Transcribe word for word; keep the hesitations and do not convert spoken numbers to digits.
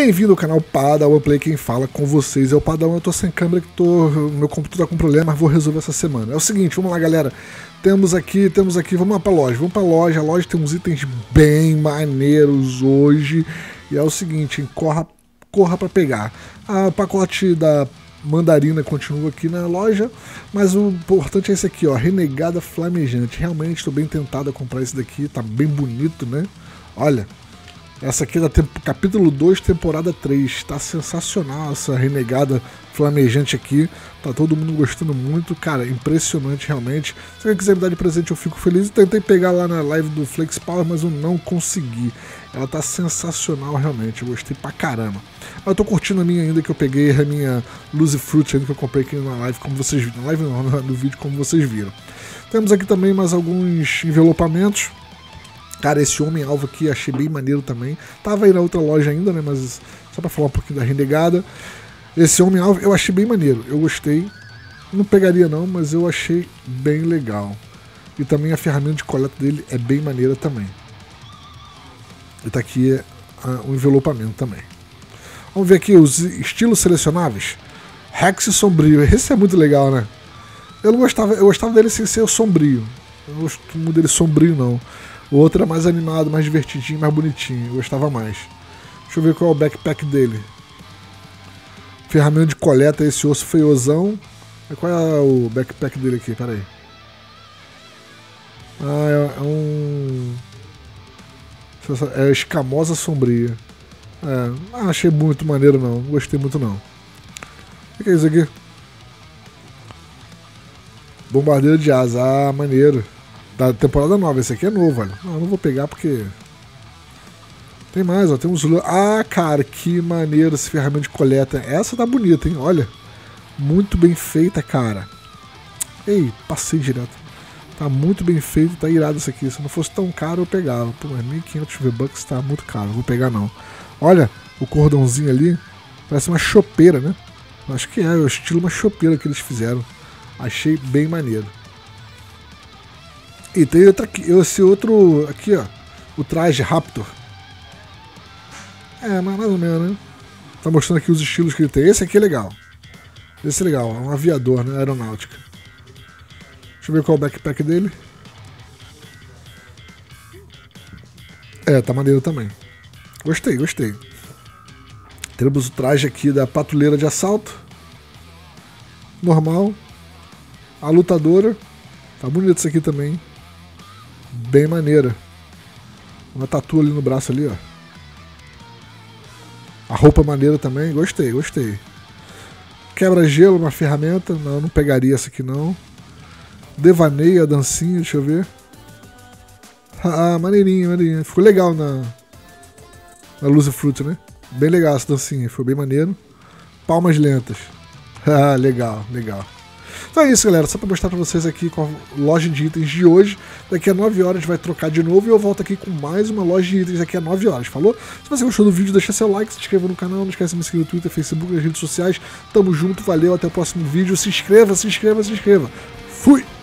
Bem-vindo ao canal Padawan Play, quem fala com vocês é o Padawan. Eu tô sem câmera, que tô, meu computador tá com problema, mas vou resolver essa semana. É o seguinte, vamos lá galera, temos aqui, temos aqui, vamos lá pra loja, vamos pra loja, a loja tem uns itens bem maneiros hoje, e é o seguinte, corra, corra pra pegar. A pacote da mandarina continua aqui na loja, mas o importante é esse aqui, ó, Renegada Flamejante. Realmente estou bem tentado a comprar esse daqui, tá bem bonito, né? Olha, essa aqui é da capítulo dois, temporada três. Tá sensacional essa Renegada Flamejante aqui. Tá todo mundo gostando muito. Cara, impressionante realmente. Se alguém quiser me dar de presente, eu fico feliz. Eu tentei pegar lá na live do Flex Power, mas eu não consegui. Ela tá sensacional realmente. Eu gostei pra caramba. Mas eu tô curtindo a minha ainda, que eu peguei a minha Lucy Fruit ainda, que eu comprei aqui na live, como vocês viram. Na live não, no vídeo, como vocês viram. Temos aqui também mais alguns envelopamentos. Cara, esse homem-alvo aqui achei bem maneiro também. Tava aí na outra loja ainda, né? Mas só pra falar um pouquinho da Renegada. Esse homem-alvo eu achei bem maneiro. Eu gostei. Não pegaria não, mas eu achei bem legal. E também a ferramenta de coleta dele é bem maneira também. E tá aqui uh, o envelopamento também. Vamos ver aqui os estilos selecionáveis. Rex Sombrio. Esse é muito legal, né? Eu não gostava, eu gostava dele sem ser sombrio. Eu não gosto dele sombrio, não. O outro era mais animado, mais divertidinho, mais bonitinho. Eu gostava mais. Deixa eu ver qual é o backpack dele. Ferramenta de coleta, esse osso feiosão. Qual é o backpack dele aqui? Pera aí. Ah, é, é um... É escamosa sombria. É, não achei muito maneiro não. Não gostei muito não. O que é isso aqui? Bombardeiro de asa. Ah, maneiro. Da temporada nova, esse aqui é novo, olha. Não, não vou pegar porque... Tem mais, ó, tem uns... Ah, cara, que maneiro esse ferramenta de coleta. Essa tá bonita, hein, olha. Muito bem feita, cara. Ei, passei direto. Tá muito bem feito, tá irado isso aqui. Se não fosse tão caro, eu pegava. Pô, mas mil e quinhentos V-Bucks tá muito caro, não vou pegar não. Olha, o cordãozinho ali, parece uma chopeira, né? Acho que é, é o estilo uma chopeira que eles fizeram. Achei bem maneiro. E tem outra aqui, esse outro aqui, ó, o traje Raptor. É, mais ou menos, né? Tá mostrando aqui os estilos que ele tem. Esse aqui é legal. Esse é legal, é um aviador, né? Aeronáutica. Deixa eu ver qual é o backpack dele. É, tá maneiro também. Gostei, gostei. Temos o traje aqui da patrulheira de assalto. Normal. A lutadora. Tá bonito isso aqui também. Bem maneira. Uma tatu ali no braço ali, ó. A roupa maneira também. Gostei, gostei. Quebra-gelo, uma ferramenta. Não, não pegaria essa aqui não. Devaneio, a dancinha, deixa eu ver. Ah, maneirinho, maneirinho. Ficou legal na, na Lucy Fruit, né? Bem legal essa dancinha, foi bem maneiro. Palmas lentas. Ah, legal, legal. Então é isso, galera, só pra mostrar pra vocês aqui com a loja de itens de hoje. Daqui a nove horas vai trocar de novo e eu volto aqui com mais uma loja de itens daqui a nove horas, falou? Se você gostou do vídeo, deixa seu like, se inscreva no canal, não esquece de me seguir no Twitter, Facebook, nas redes sociais. Tamo junto, valeu, até o próximo vídeo. Se inscreva, se inscreva, se inscreva. Fui!